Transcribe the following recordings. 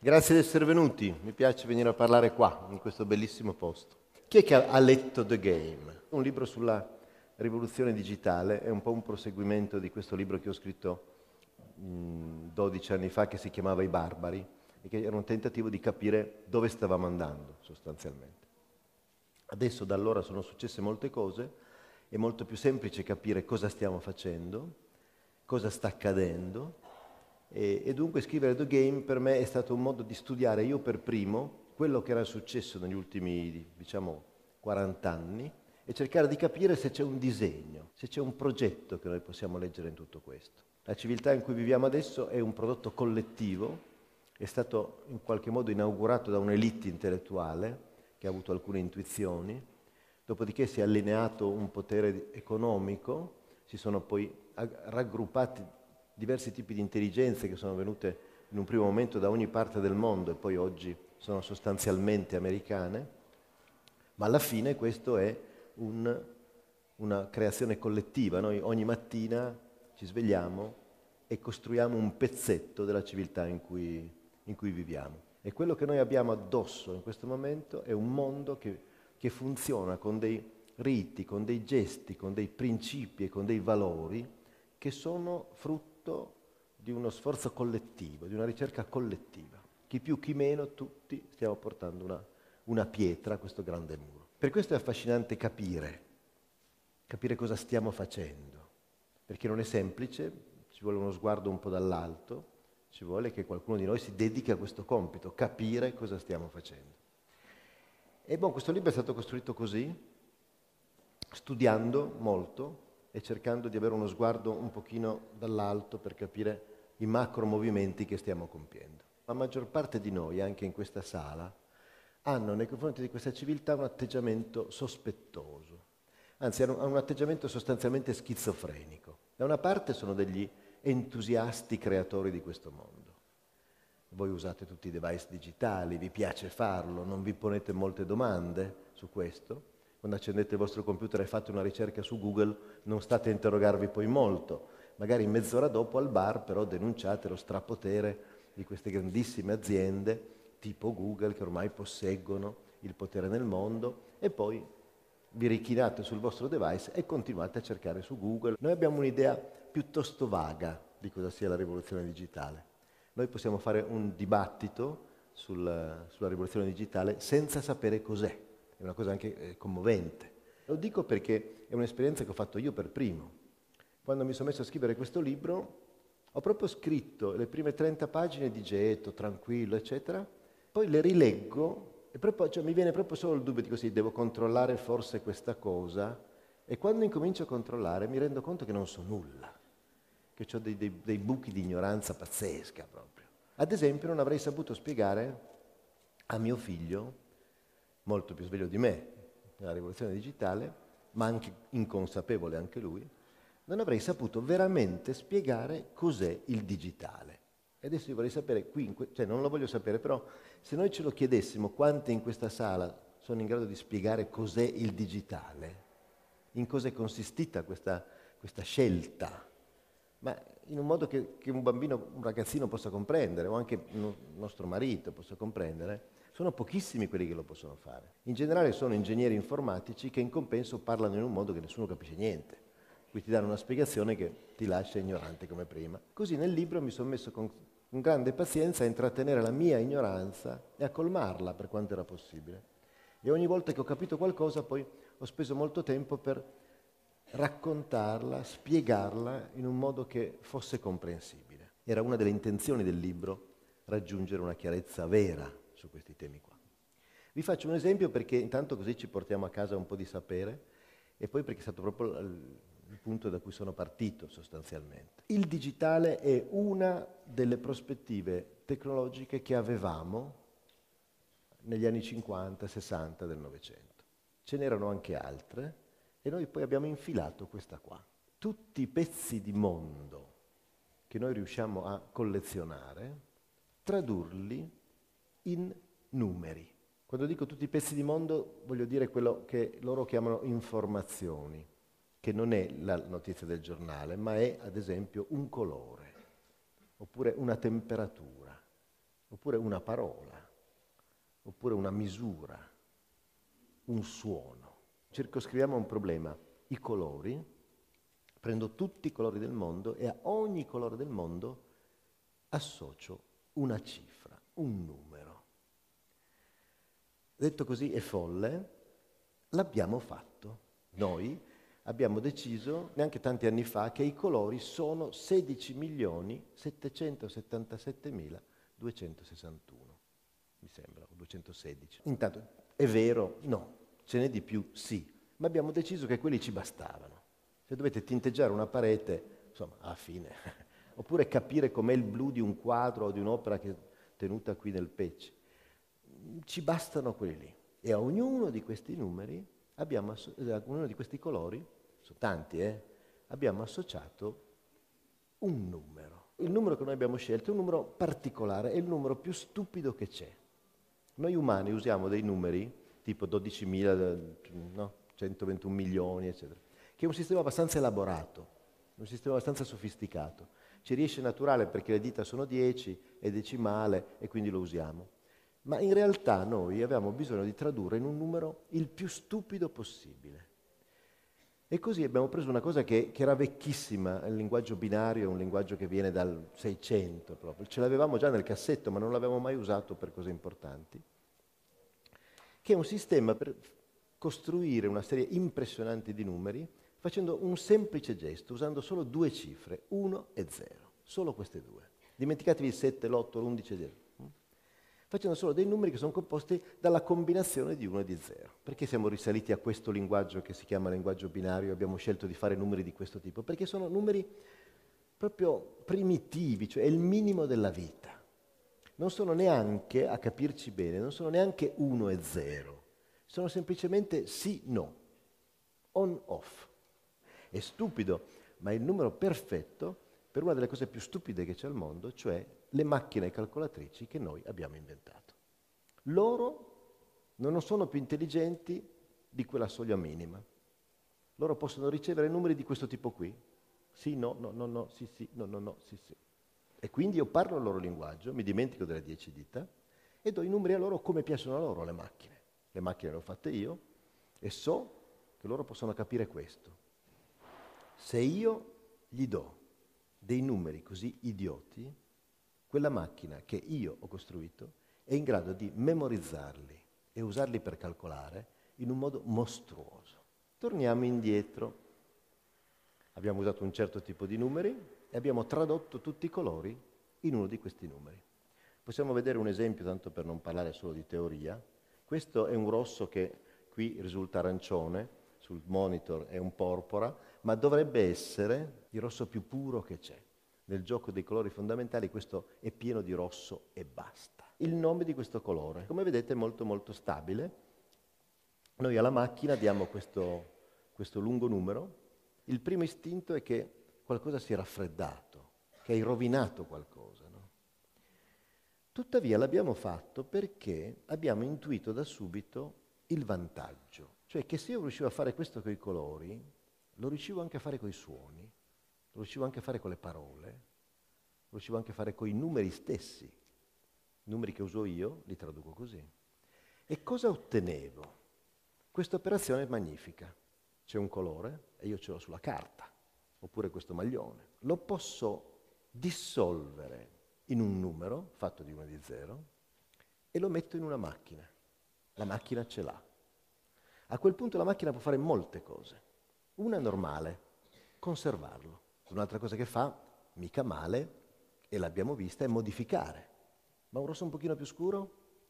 Grazie di essere venuti, mi piace venire a parlare qua, in questo bellissimo posto. Chi è che ha letto The Game? Un libro sulla rivoluzione digitale, è un po' un proseguimento di questo libro che ho scritto 12 anni fa, che si chiamava I Barbari, e che era un tentativo di capire dove stavamo andando, sostanzialmente. Adesso da allora sono successe molte cose, è molto più semplice capire cosa stiamo facendo, cosa sta accadendo, e dunque scrivere The Game per me è stato un modo di studiare io per primo quello che era successo negli ultimi, 40 anni e cercare di capire se c'è un disegno, se c'è un progetto che noi possiamo leggere in tutto questo. La civiltà in cui viviamo adesso è un prodotto collettivo, è stato in qualche modo inaugurato da un'elite intellettuale che ha avuto alcune intuizioni, dopodiché si è allineato un potere economico, si sono poi raggruppati diversi tipi di intelligenze che sono venute in un primo momento da ogni parte del mondo e poi oggi sono sostanzialmente americane, ma alla fine questo è una creazione collettiva. Noi ogni mattina ci svegliamo e costruiamo un pezzetto della civiltà in cui viviamo. E quello che noi abbiamo addosso in questo momento è un mondo che funziona con dei riti, con dei gesti, con dei principi e con dei valori che sono frutto di uno sforzo collettivo, di una ricerca collettiva. Chi più, chi meno, tutti stiamo portando una pietra a questo grande muro. Per questo è affascinante capire cosa stiamo facendo, perché non è semplice, ci vuole uno sguardo un po' dall'alto, ci vuole che qualcuno di noi si dedichi a questo compito, capire cosa stiamo facendo. E questo libro è stato costruito così, studiando molto e cercando di avere uno sguardo un pochino dall'alto per capire i macro movimenti che stiamo compiendo. La maggior parte di noi, anche in questa sala, hanno nei confronti di questa civiltà un atteggiamento sospettoso, anzi hanno un atteggiamento sostanzialmente schizofrenico. Da una parte sono degli entusiasti creatori di questo mondo. Voi usate tutti i device digitali, vi piace farlo, non vi ponete molte domande su questo. Quando accendete il vostro computer e fate una ricerca su Google, non state a interrogarvi poi molto. Magari mezz'ora dopo al bar però denunciate lo strapotere di queste grandissime aziende tipo Google che ormai posseggono il potere nel mondo e poi vi richinate sul vostro device e continuate a cercare su Google. Noi abbiamo un'idea piuttosto vaga di cosa sia la rivoluzione digitale. Noi possiamo fare un dibattito sulla rivoluzione digitale senza sapere cos'è. È una cosa anche commovente. Lo dico perché è un'esperienza che ho fatto io per primo. Quando mi sono messo a scrivere questo libro, ho proprio scritto le prime 30 pagine di getto, tranquillo, eccetera, poi le rileggo e mi viene proprio solo il dubbio di così, devo controllare forse questa cosa, e quando incomincio a controllare mi rendo conto che non so nulla, che ho dei buchi di ignoranza pazzesca proprio. Ad esempio non avrei saputo spiegare a mio figlio, molto più sveglio di me nella rivoluzione digitale, ma anche inconsapevole anche lui, non avrei saputo veramente spiegare cos'è il digitale. E adesso io vorrei sapere, non lo voglio sapere, però se noi ce lo chiedessimo quanti in questa sala sono in grado di spiegare cos'è il digitale, in cosa è consistita questa scelta, ma in un modo che un bambino, un ragazzino possa comprendere, o anche un nostro marito possa comprendere, sono pochissimi quelli che lo possono fare. In generale sono ingegneri informatici che in compenso parlano in un modo che nessuno capisce niente. Qui ti danno una spiegazione che ti lascia ignorante come prima. Così nel libro mi sono messo con grande pazienza a intrattenere la mia ignoranza e a colmarla per quanto era possibile. E ogni volta che ho capito qualcosa poi ho speso molto tempo per raccontarla, spiegarla in un modo che fosse comprensibile. Era una delle intenzioni del libro raggiungere una chiarezza vera su questi temi qua. Vi faccio un esempio perché intanto così ci portiamo a casa un po' di sapere e poi perché è stato proprio il punto da cui sono partito sostanzialmente. Il digitale è una delle prospettive tecnologiche che avevamo negli anni 50-60 del Novecento. Ce n'erano anche altre e noi poi abbiamo infilato questa qua. Tutti i pezzi di mondo che noi riusciamo a collezionare, tradurli in numeri. Quando dico tutti i pezzi di mondo voglio dire quello che loro chiamano informazioni, che non è la notizia del giornale, ma è ad esempio un colore, oppure una temperatura, oppure una parola, oppure una misura, un suono. Circoscriviamo un problema, i colori, prendo tutti i colori del mondo e a ogni colore del mondo associo una cifra, un numero. Detto così è folle, l'abbiamo fatto. Noi abbiamo deciso, neanche tanti anni fa, che i colori sono 16.777.261, mi sembra, o 216. Intanto, è vero? No. Ce n'è di più? Sì. Ma abbiamo deciso che quelli ci bastavano. Se dovete tinteggiare una parete, insomma, alla fine, oppure capire com'è il blu di un quadro o di un'opera che è tenuta qui nel Pecce, ci bastano quelli lì. E a ognuno di questi numeri, a ognuno di questi colori, sono tanti, abbiamo associato un numero. Il numero che noi abbiamo scelto è un numero particolare, è il numero più stupido che c'è. Noi umani usiamo dei numeri, tipo 12.000, no? 121 milioni, eccetera, che è un sistema abbastanza elaborato, un sistema abbastanza sofisticato. Ci riesce naturale perché le dita sono 10, è decimale e quindi lo usiamo. Ma in realtà noi avevamo bisogno di tradurre in un numero il più stupido possibile. E così abbiamo preso una cosa che era vecchissima, il linguaggio binario è un linguaggio che viene dal 600 proprio, ce l'avevamo già nel cassetto ma non l'avevamo mai usato per cose importanti, che è un sistema per costruire una serie impressionante di numeri facendo un semplice gesto, usando solo due cifre, 1 e 0, solo queste due. Dimenticatevi il 7, l'8, l'11 e 0. Facendo solo dei numeri che sono composti dalla combinazione di 1 e di 0. Perché siamo risaliti a questo linguaggio che si chiama linguaggio binario e abbiamo scelto di fare numeri di questo tipo? Perché sono numeri proprio primitivi, cioè è il minimo della vita. Non sono neanche, a capirci bene, non sono neanche 1 e 0, sono semplicemente sì, no, on, off. È stupido, ma è il numero perfetto per una delle cose più stupide che c'è al mondo, cioè le macchine calcolatrici che noi abbiamo inventato. Loro non sono più intelligenti di quella soglia minima. Loro possono ricevere numeri di questo tipo qui. Sì, no, no, no, no, sì, sì, no, no, no, sì, sì. E quindi io parlo il loro linguaggio, mi dimentico delle 10 dita e do i numeri a loro come piacciono a loro le macchine. Le macchine le ho fatte io e so che loro possono capire questo. Se io gli do dei numeri così idioti, quella macchina che io ho costruito è in grado di memorizzarli e usarli per calcolare in un modo mostruoso. Torniamo indietro. Abbiamo usato un certo tipo di numeri e abbiamo tradotto tutti i colori in uno di questi numeri. Possiamo vedere un esempio, tanto per non parlare solo di teoria. Questo è un rosso che qui risulta arancione, sul monitor è un porpora, ma dovrebbe essere il rosso più puro che c'è. Nel gioco dei colori fondamentali questo è pieno di rosso e basta. Il nome di questo colore, come vedete, è molto molto stabile. Noi alla macchina diamo questo lungo numero. Il primo istinto è che qualcosa si è raffreddato, che hai rovinato qualcosa, no? Tuttavia l'abbiamo fatto perché abbiamo intuito da subito il vantaggio. Cioè che se io riuscivo a fare questo con i colori, lo riuscivo anche a fare con i suoni, lo riuscivo anche a fare con le parole, lo riuscivo anche a fare con i numeri stessi. I numeri che uso io li traduco così. E cosa ottenevo? Questa operazione è magnifica. C'è un colore e io ce l'ho sulla carta, oppure questo maglione. Lo posso dissolvere in un numero fatto di 1 e di 0 e lo metto in una macchina. La macchina ce l'ha. A quel punto la macchina può fare molte cose. Una è normale, conservarlo. Un'altra cosa che fa, mica male, e l'abbiamo vista, è modificare. Ma un rosso un pochino più scuro?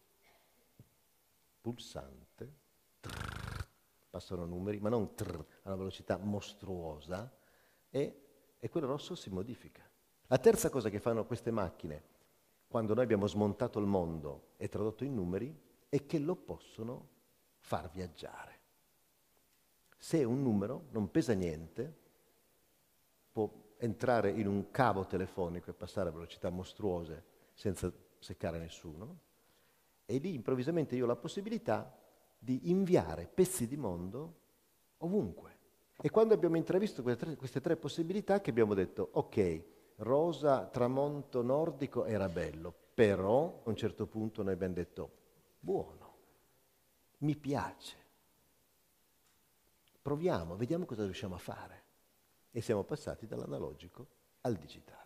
Pulsante. Trrr, passano numeri, ma non trrr, a una velocità mostruosa, e quel rosso si modifica. La terza cosa che fanno queste macchine, quando noi abbiamo smontato il mondo e tradotto in numeri, è che lo possono far viaggiare. Se un numero non pesa niente, può entrare in un cavo telefonico e passare a velocità mostruose senza seccare nessuno, e lì improvvisamente io ho la possibilità di inviare pezzi di mondo ovunque. E quando abbiamo intravisto queste tre possibilità che abbiamo detto, ok, rosa, tramonto nordico era bello, Però a un certo punto noi abbiamo detto, buono, mi piace, proviamo, vediamo cosa riusciamo a fare. E siamo passati dall'analogico al digitale.